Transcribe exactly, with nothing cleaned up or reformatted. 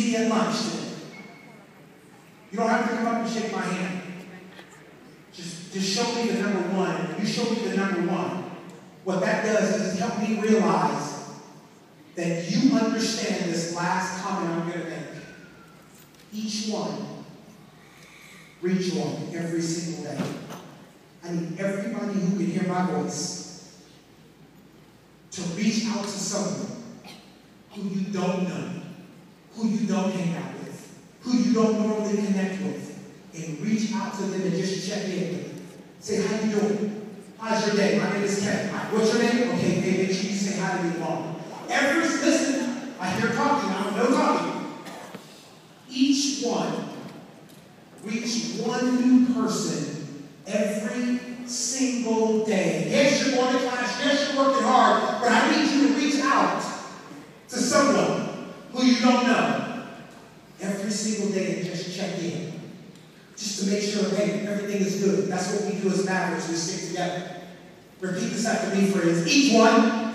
see me at lunch today. You don't have to come up and shake my hand. Just, just show me the number one. And when you show me the number one, what that does is help me realize that you understand this last comment I'm going to make. Each one, reach one every single day. I need everybody who can hear my voice to reach out to someone who you don't know, who you don't hang out with, who you don't normally connect with, and reach out to them and just check in. Say, how you doing? How's your day? My name is Kevin. Right, what's your name? Okay, hey, make sure you say hi to me tomorrow. Every, listen, I hear talking, I don't know talking. Each one, reach one new person every single day. Yes, you're going to class, yes, you're working hard, but I need you to reach out to someone who you don't know every single day and just check in. Just to make sure, hey, everything is good. That's what we do as Mavericks. We stick together. Repeat this after me, friends. Each one